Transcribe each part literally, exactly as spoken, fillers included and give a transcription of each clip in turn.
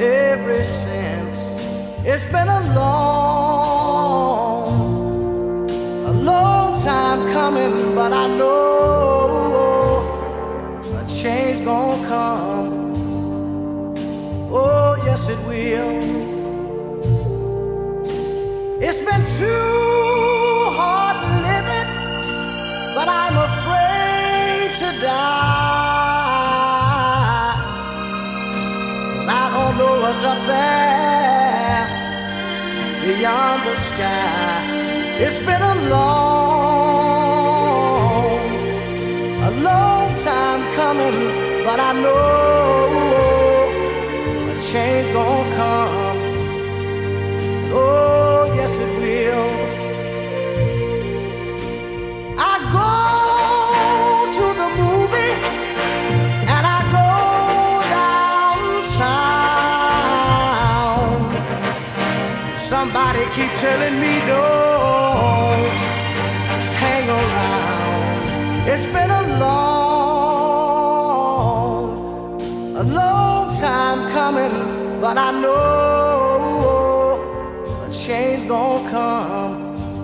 ever since. It's been a long, a long time coming, but I know a change gonna come. Oh, yes it will. It's been too hard living, but I'm afraid to die. 'Cause I don't know what's up there beyond the sky. It's been a long, a long time coming, but I know a change gonna come. Oh, yes it will. I go to the movie and I go downtown. Somebody keep telling me don't hang around. It's been a long, a long time coming, but I know a change gonna come.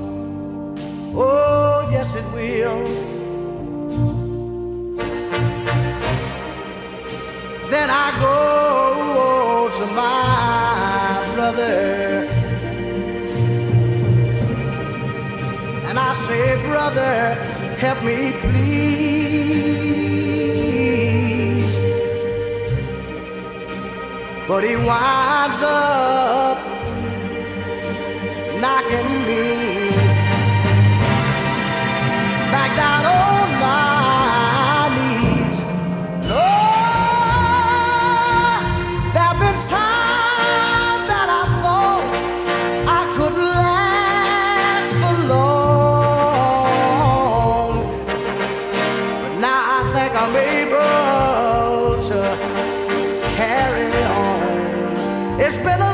Oh, yes it will. Then I go to my brother and I say, brother, help me please. But he winds up knocking me back down on my knees. Lord, there've been times that I thought I could last for long, but now I think I'm able to carry on. It's been a